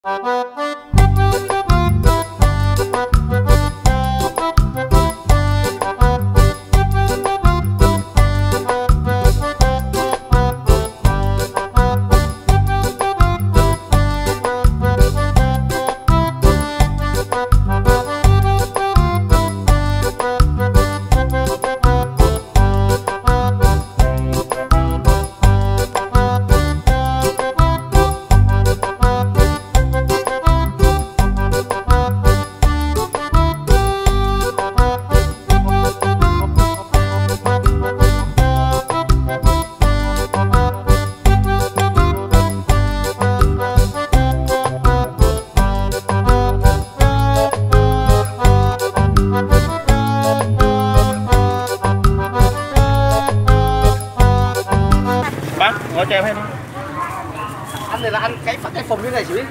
Ngồi cho em hết đi. Anh này là ăn cái phát cái phồng như này xíu đi.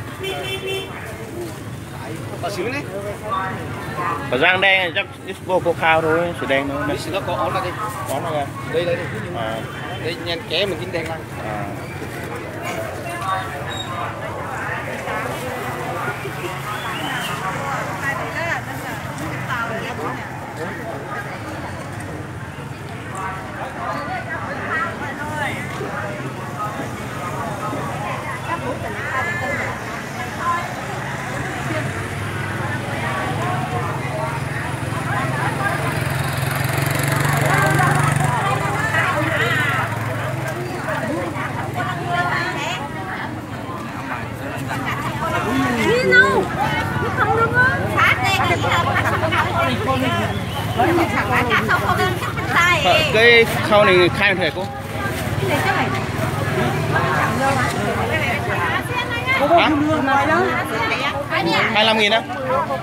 Ở xíu đi. Ở rang đen chắc vô cô khao thôi, sữa đen thôi. Đi xíu nó có ón là đi. Ón là đây đây đi. Đây nhanh ké mình chín đen ăn. Cái khâu này khai thể cô. Hả? 25.000 á?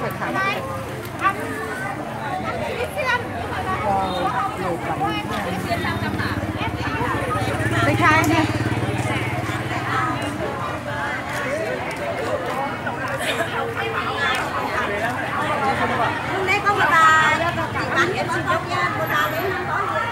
Đây khai nè. Đây có một bà bán cái món bóc nha, một bà đến không có gì.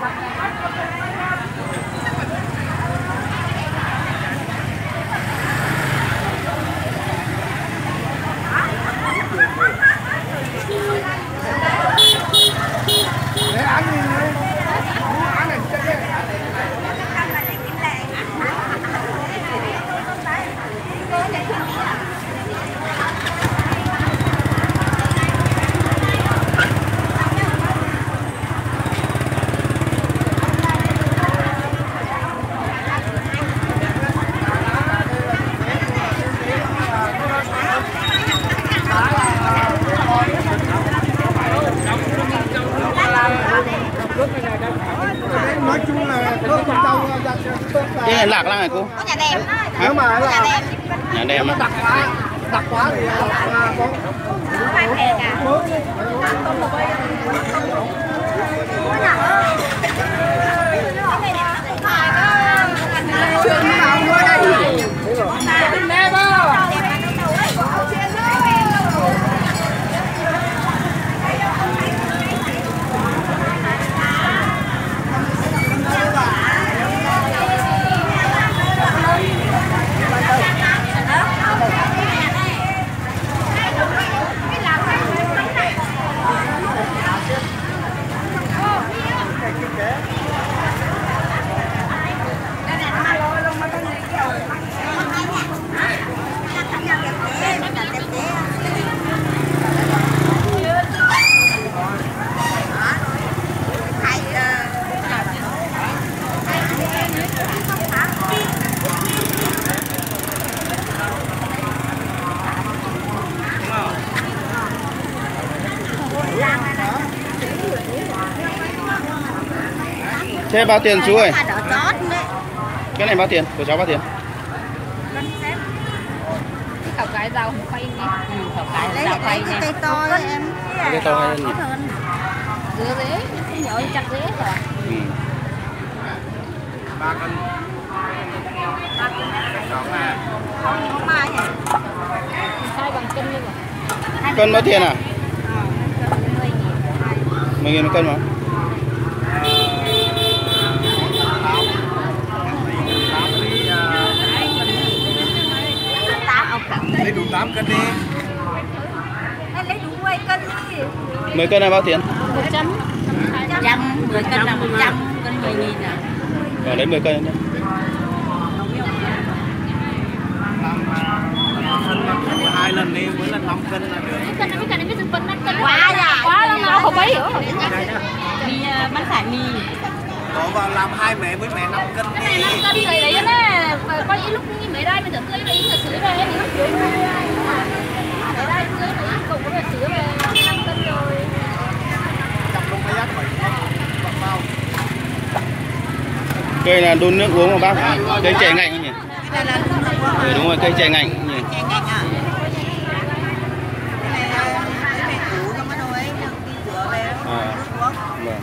Để ăn đi. Nói chung là có con trâu cái này lạc lăng này cô? Có nhà đèn. Nếu mà là Nhà đèn á. đặc quá thì có Khoan thẻ cả. Thế bao tiền chú ơi? Cái này bao tiền? Của cháu bao tiền? Cậu cái rau khoai nè. Cậu cái rau khoai nè. Cây to em. Cây to hay gì? Dứa dế, nhỏ chặt dế rồi. 3 cân. 3 cân. Không mai nhỉ? Sai bằng cân luôn rồi. Cân bao tiền à? 10.000 một cân mà. đủ 8 cân đi. Em lấy đủ 10 cân đi. 10 cân này bao tiền? 100. 10 cân là 100, cân 10.000 à? Rồi lấy 10 cân nhé. Hai lần đi, mỗi lần 5 cân là được. Cái cân này biết phần 5 cân. Quá lắm nào không mấy hiểu. Mì bán khải mì. Có vào làm hai mẹ với mẹ 5 cân đi. 5 cân thì đấy nè. Có những lúc như mấy đây mình tưởng tươi về là sữa về thì lúc dưới này. Ở đây dưới này cùng có sữa về 5 cân rồi. Chọc luôn cái giá 7 bao. Cây là đun nước uống mà bác. Cây chè ngạnh nhỉ? Ừ, đúng rồi, cây chè ngạnh nhỉ? À, vâng.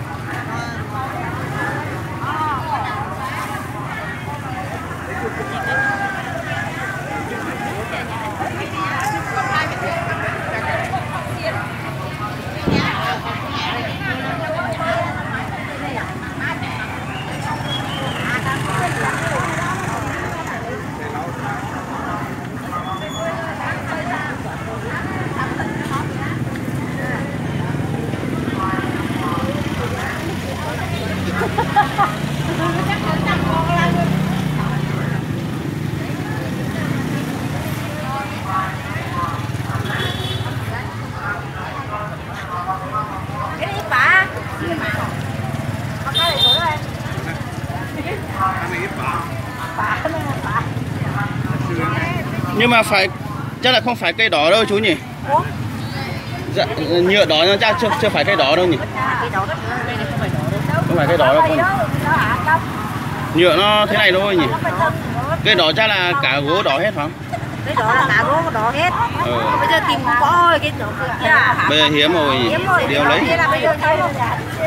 Nhưng mà phải chắc là không phải cây đỏ đâu chú nhỉ? Dạ, nhựa đỏ nó chắc chưa phải cây đỏ đâu nhỉ? Không phải cây đỏ đâu con. Nhựa nó thế này thôi nhỉ? Cây đỏ chắc là cả gỗ đỏ hết phải không? Cái đó là cả gỗ đỏ hết. Bây giờ tìm không có rồi cái đỏ kia. Bây giờ hiếm rồi nhỉ? Điều lấy. Bây giờ thấy không?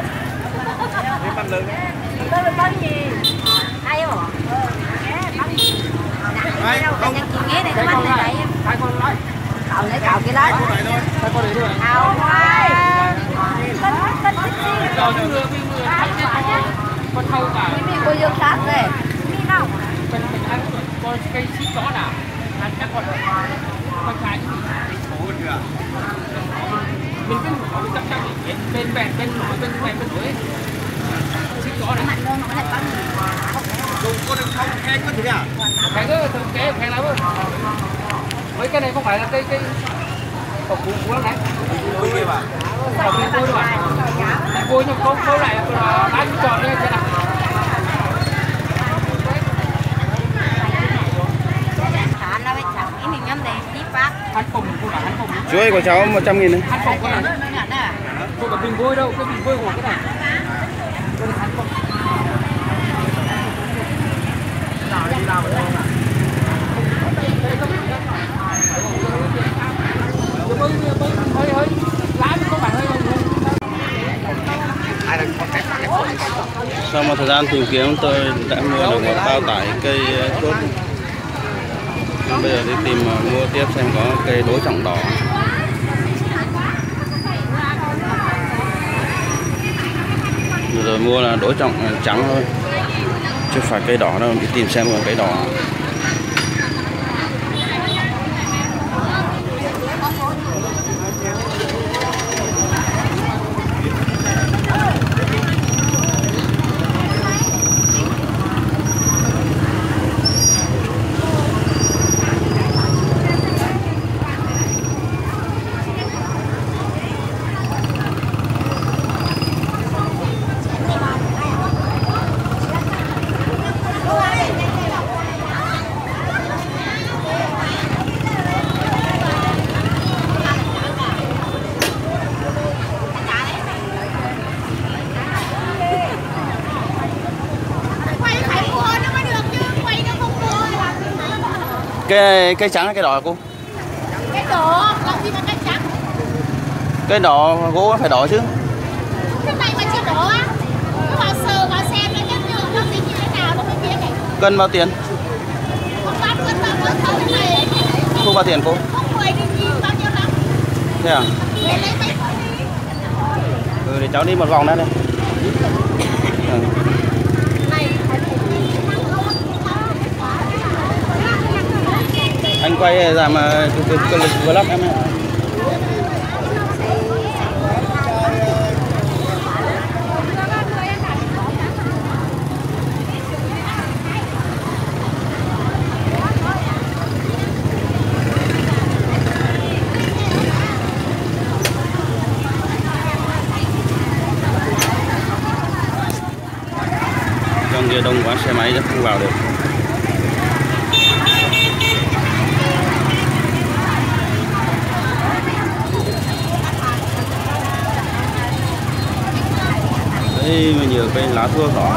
Tôi được bao nhiêu? Ai không? Ai không? Nghe này nó bắn này đấy. Hai con lấy. Cậu lấy cậu kia lấy. Hai con đấy thôi. Cậu ơi. con thâu cả Mình có dương sát đây. Mình đâu? mình ăn con cây xít đó nào ăn chắc con trái mình cứ chắc chắc bên bèn bên nổi bên nổi xít đó này Dùng con đường không khen có thế à? cái đó cái khen lắm mấy cái này không phải là cây cọc củ lắm này Vui đi bà. cọc củ thôi mà vui nhưng không câu lại bán tròn lên thế nào ăn phồng cô bảo ăn phồng Chuối của cháu 100.000 đấy. ăn phồng con này cô bảo bình vui đâu cái bình vui của cái này cô đi ăn phồng Đi làm rồi không ạ? hơi lái có phải hơi Sau một thời gian tìm kiếm tôi đã mua được một bao tải cây thuốc. Bây giờ đi tìm mua tiếp xem có cây đối trọng đỏ. Vừa rồi mua là đối trọng trắng thôi, chứ phải cây đỏ đâu. Đi tìm xem có cây đỏ. Cây trắng hay cây đỏ hả cô? Cái đỏ, làm gì mà cái trắng? Cây đỏ gỗ phải đỏ chứ. Cái này mà chưa đỏ á. Nó vào sờ vào xem nó như thế nào nó mới biết này. Cân bao tiền? Không bán cân bao nhiêu thấu cái này. Không bao tiền cô? Không 10.000 bao nhiêu lắm. Thế à? Để lấy mấy con đi. Để cháu đi một vòng nữa đây. Anh quay ra mà cái vlog em ạ. Trong kia đông quá xe máy chắc không vào được. Đây mà nhiều cây lá thua đỏ.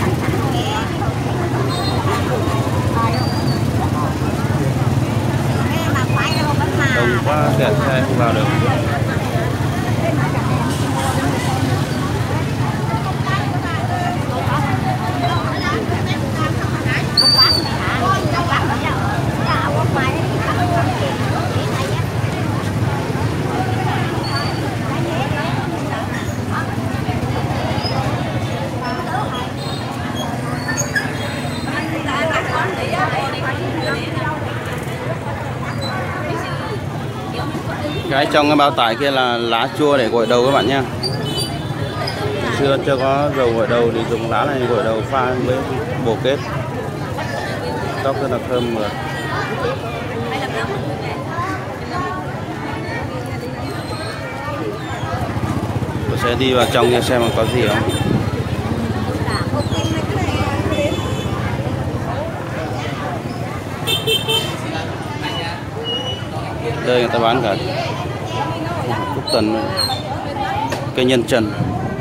Đông quá kẹt xe không vào được. Cái trong cái bao tải kia là lá chua để gội đầu các bạn nhé. Xưa chưa có dầu gội đầu thì dùng lá này gội đầu pha với bồ kết. Tóc rất là thơm mượt. Tôi sẽ đi vào trong kia xem có gì không. Đây người ta bán cả cúc tần, cây nhân trần.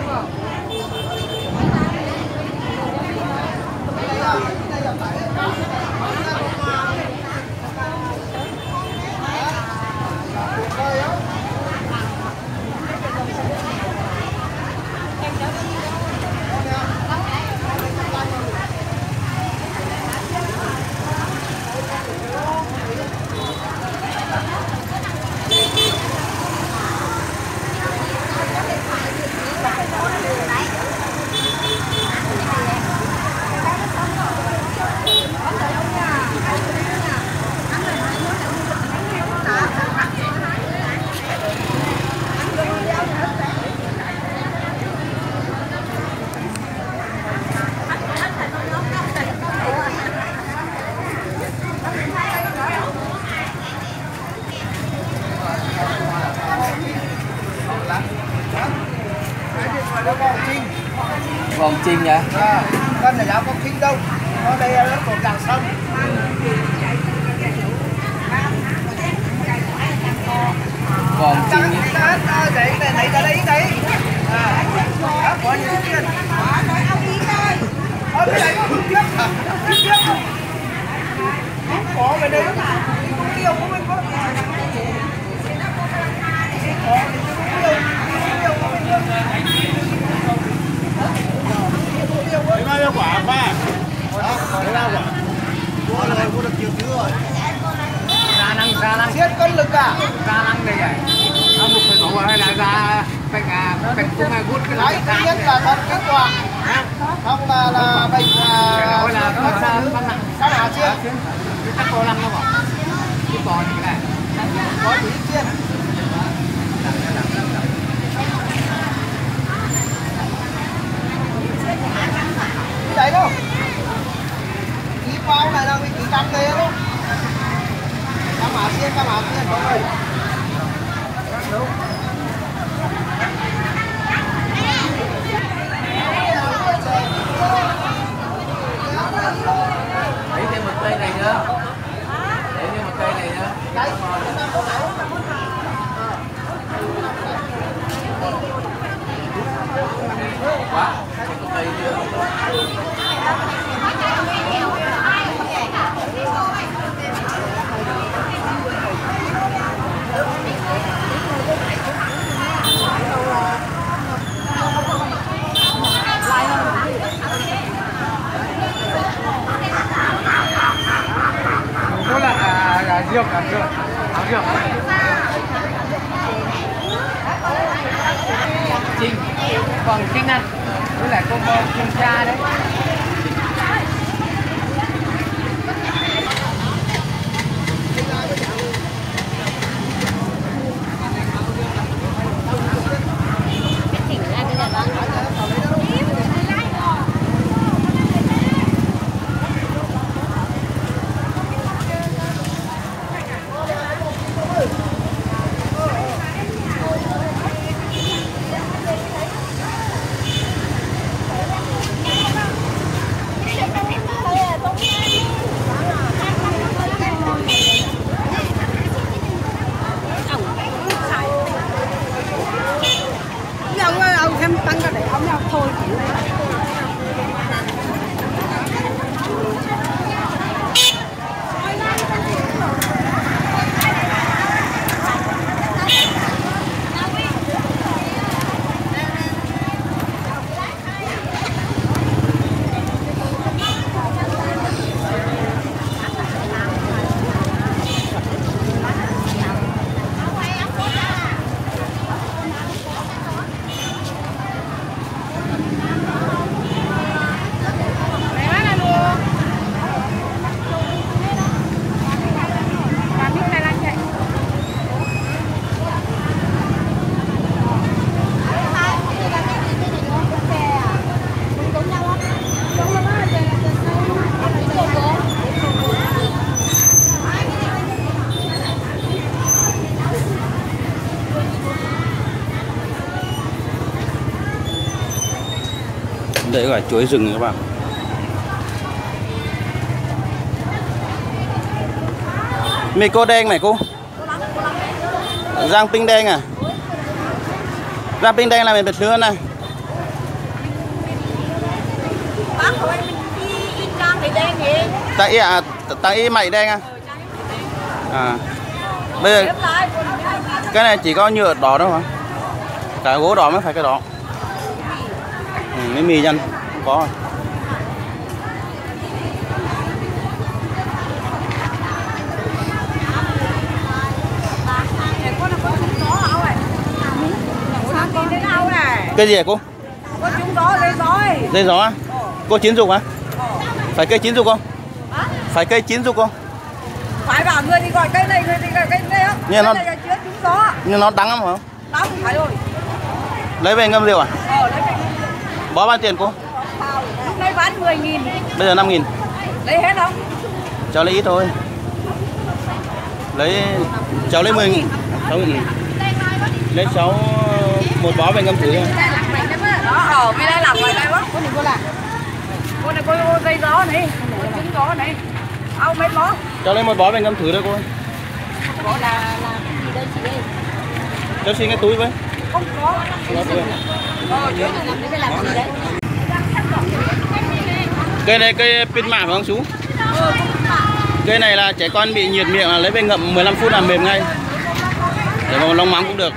Vòng Trinh nhỉ? Con này là con Trinh đâu. Nó đây là cột đằng sông. Vòng Trinh nhỉ? Đấy, này ra đấy đấy. Có những tiền. Nói ông đi thôi. Cái này có tiếp. Có về đây. Không tiêu của mình có. Nó là quả ba. Đấy là quả. Mua rồi, mua được nhiều thứ rồi. Ra năng. Siết cân lực à? Ra năng đây này. Nó một phải tổ hay là ra bệnh cũng hay hút cái đấy. Thứ nhất là thật kết quả. Không là bệnh là nó sao hả chiên? cái chắc có lăng nó bảo. Cái bò như thế này. Có tí chiên. Đấy đâu? Ký bao này là mình ký cam tê đâu? Cam hả xiên có rồi. Lấy thêm một cây này nữa. Lấy thêm một cây này nữa. Đấy, quá. Một cây nữa. Đó là riêng áo riêng. Trinh còn Trinh ăn với lại con cha đấy. Đây gọi chuối rừng các bạn. Mì cô đen này cô. Giang pinh đen à? Giang pinh đen là mình bật lửa này. Tại y mày đen à? À. Bây giờ cái này chỉ có nhựa đỏ đâu hả? Cả gỗ đỏ mới phải cái đỏ. Mấy mì nhân có rồi. Cái gì hả cô? Có trúng gió, dây gió ấy. Dây gió á? Cô chín dục hả? Phải cây chín dục không? Phải cây chín dục không? Phải bảo người thì gọi cây này, người thì gọi cây này á. Nhưng nó chứa trúng gió. Nhưng nó đắng lắm hả? Đắng phải rồi. Lấy về ngâm rượu à? Lấy về. Bó bao tiền cô? Lúc nãy bán 10.000. Bây giờ 5.000. Lấy hết không? Cháu lấy ít thôi. Cháu lấy 10.000. 6.000. Lấy cháu một bó về ngâm thử thôi. Đó, mới đây làm ngoài đây quá. Con này cô là. Con này cô dây gió này, trứng gió này. Ao mấy bó. Cháu lấy một bó về ngâm thử thôi cô. Bó là cái gì đây chị ơi? Cháu xin cái túi với. Không có. Đây là gì đấy? Cây này cây pin mạ phải không chú? Cây này là trẻ con bị nhiệt miệng là lấy về ngậm 15 phút là mềm ngay. Để vào lông mắm cũng được.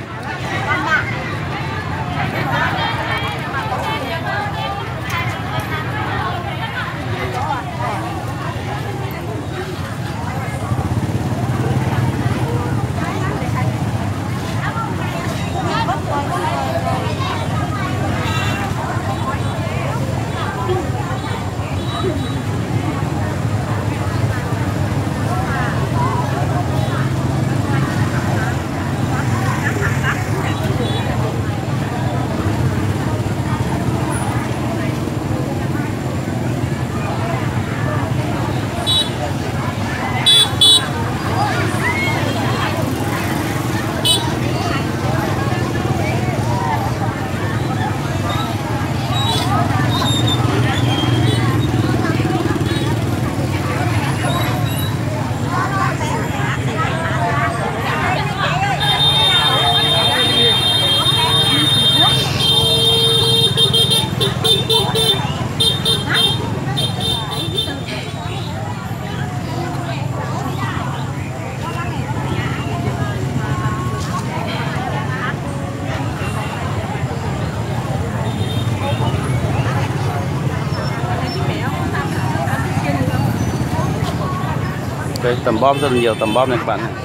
Đây, tầm bóp rất là nhiều tầm bóp này các bạn này.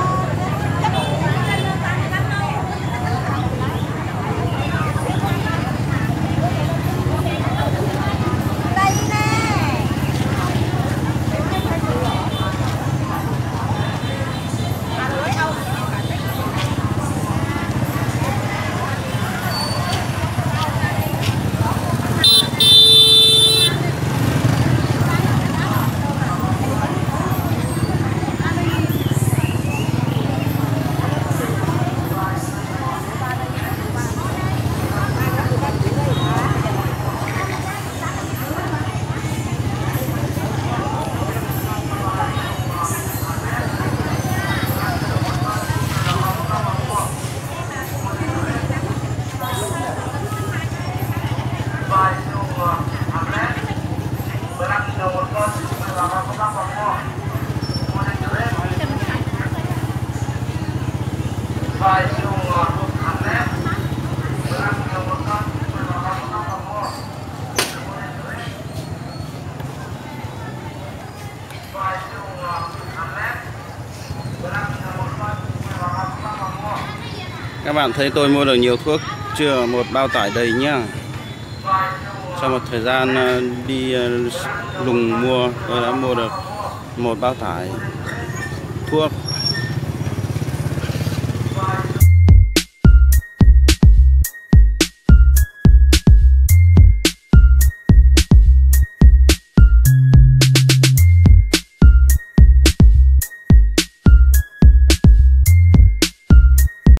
Các bạn thấy tôi mua được nhiều thuốc chưa? Một bao tải đầy nhá. Sau một thời gian đi lùng mua, tôi đã mua được một bao tải thuốc